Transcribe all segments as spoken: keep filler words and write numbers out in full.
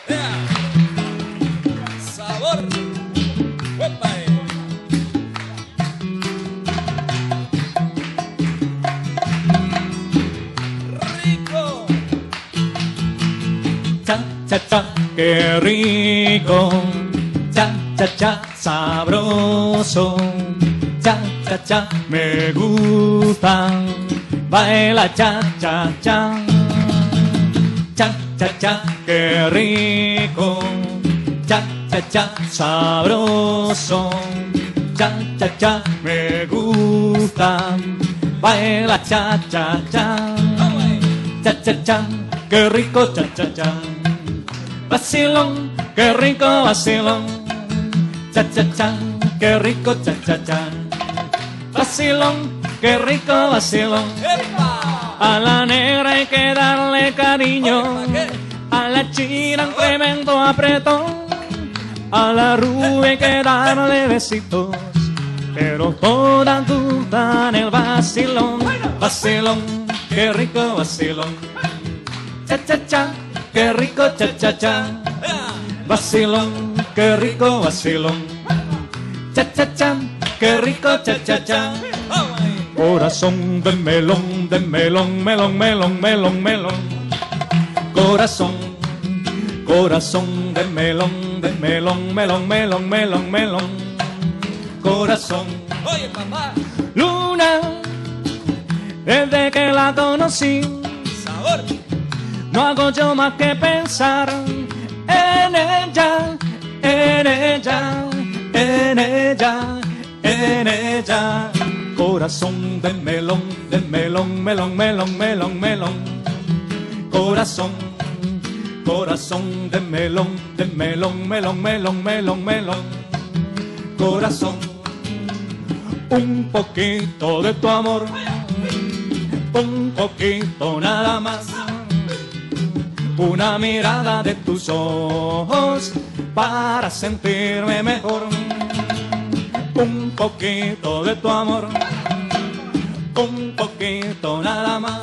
Yeah. Sabor. Uepa, eh. Rico. Cha, cha, cha, qué rico. Cha, cha, cha, sabroso. Cha, cha, cha, me gusta. Baila cha, cha, cha. Cha, cha, cha, qué rico. Cha, cha, cha, sabroso. Cha, cha, cha, me gusta. Baila cha, cha, cha. Cha, cha, cha, qué rico, cha, cha, cha. Vacilón, qué rico vacilón. Cha, cha, cha, qué rico, cha, cha, cha. Vacilón, qué rico vacilón. A la negra hay que darle cariño. A la china un tremendo apretón. A la rubia hay que darle besitos. Pero todas dudan el vacilón. Vacilón, qué rico vacilón. Cha, cha, cha, qué rico cha, cha, cha. Vacilón, qué rico vacilón. Cha, cha, cha, qué rico cha, cha, cha. Corazón de melón, de melón, melón, melón, melón, melón. Corazón, corazón de melón, de melón, melón, melón, melón, melón. Corazón. Oye, papá. Luna, desde que la conocí, Sabor. no hago yo más que pensar en ella, en ella, en ella, en ella. Corazón de melón, de melón, melón, melón, melón, melón. Corazón, corazón de melón, de melón, melón, melón, melón, melón. Corazón, un poquito de tu amor, un poquito nada más. Una mirada de tus ojos para sentirme mejor. Un poquito de tu amor, un poquito nada más.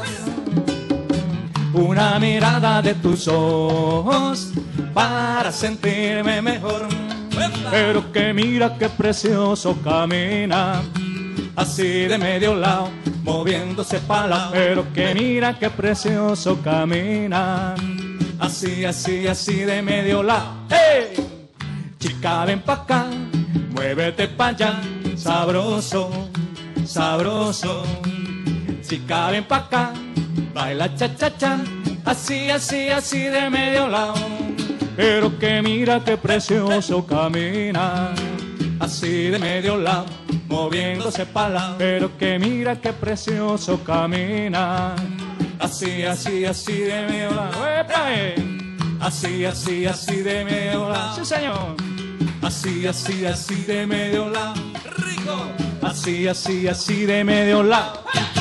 Una mirada de tus ojos para sentirme mejor. Pero que mira qué precioso camina, así de medio lado, moviéndose para la. Pero que mira qué precioso camina, así, así, así de medio lado. ¡Hey! Chica, ven pa' acá, muévete pa' allá, sabroso, sabroso. Chica, ven pa' acá, baila cha, cha, cha, así, así, así de medio lado. Pero que mira qué precioso camina, así de medio lado, moviéndose pa' la. Pero que mira qué precioso camina, así, así, así de medio lado. ¡Epa, eh! Así, así, así de medio lado. Sí, señor. Así, así, así de medio lado. Rico. Así, así, así de medio lado.